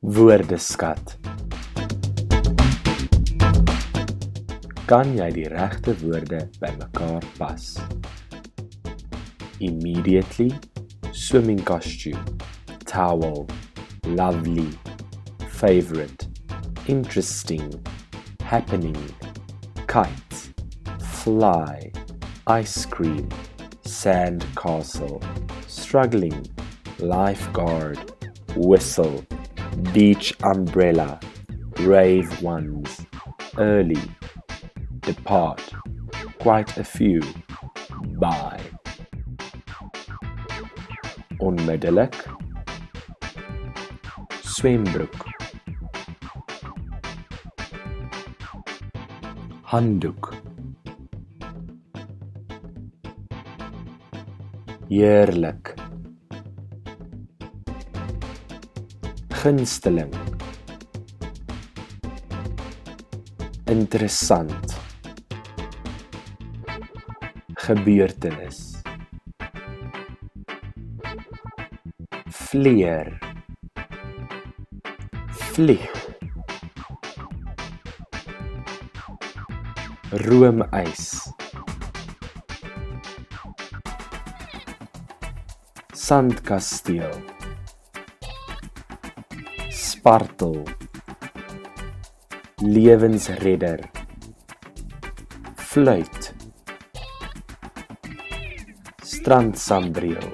Woordeskat. Kan jy die regte woorde bymekaar pas? Immediately, swimming costume, towel, lovely, favorite, interesting, happening, kite, fly, ice cream, sand castle, struggling, lifeguard, whistle, beach umbrella, brave ones, early, depart, quite a few, buy. Onmiddellik, swembroek, handdoek, heerlik, gunsteling, interessant, gebeurtenis, vleer, vlieg, roomys, sandkasteel, spartel, lewensredder, fluit, strandsambreel,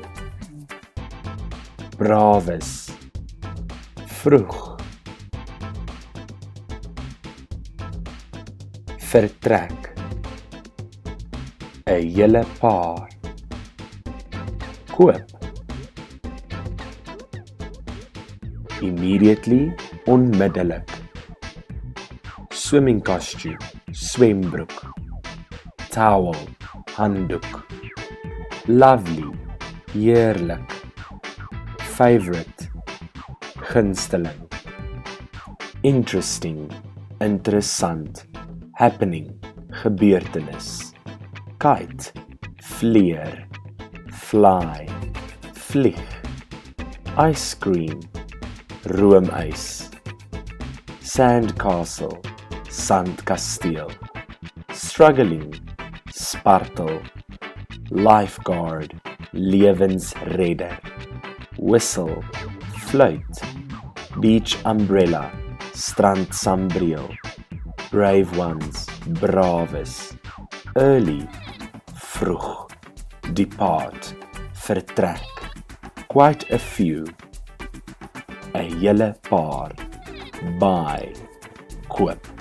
braves, vroeg, vertrek, 'n hele paar, koop, immediately, onmiddellik, swimming costume, swembroek, towel, handdoek, lovely, heerlik, favorite, gunsteling, interesting, interessant, happening, gebeurtenis, kite, vleer, fly, vlieg, ice cream, roomys, sandcastle, sandkasteel, struggling, spartel, lifeguard, lewensredder, whistle, fluit, beach umbrella, strandsambreel, brave ones, braves, early, vroeg, depart, vertrek, quite a few, 'n hele paar, buy, koop.